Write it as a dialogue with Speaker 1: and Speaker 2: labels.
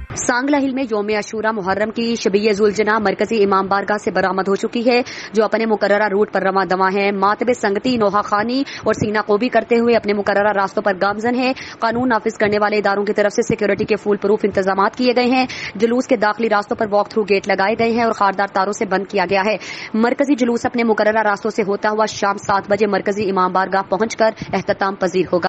Speaker 1: सांगला हिल में यौम अशूरा मुहर्रम की शबीय जुलजना मरकजी इमाम बारगाह से बरामद हो चुकी है, जो अपने मुकर्ररा रूट पर रवा दवा है। मातबे संगती, नोहा खानी और सीना कोबी करते हुए अपने मुकर्ररा रास्तों पर गामजन है। कानून नाफिज करने वाले इदारों की तरफ से सिक्योरिटी के फुल प्रूफ इंतजाम किए गए हैं। जुलूस के दाखिली रास्तों पर वॉक थ्रू गेट लगाए गए हैं और खारदार तारों से बंद किया गया है। मरकजी जुलूस अपने मुकर्ररा रास्तों से होता हुआ शाम 7 बजे मरकजी इमाम बारगाह पहुंचकर एहतताम पजीर होगा।